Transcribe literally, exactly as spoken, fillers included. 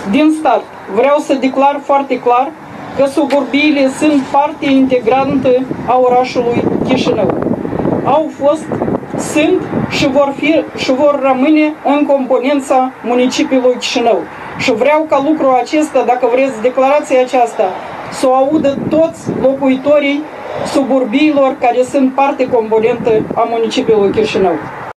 Din start, vreau să declar foarte clar că suburbiile sunt parte integrantă a orașului Chișinău. Au fost, sunt și vor fi și vor rămâne în componența municipiului Chișinău. Și vreau ca lucrul acesta, dacă vreți, declarația aceasta, să o audă toți locuitorii suburbiilor care sunt parte componentă a municipiului Chișinău.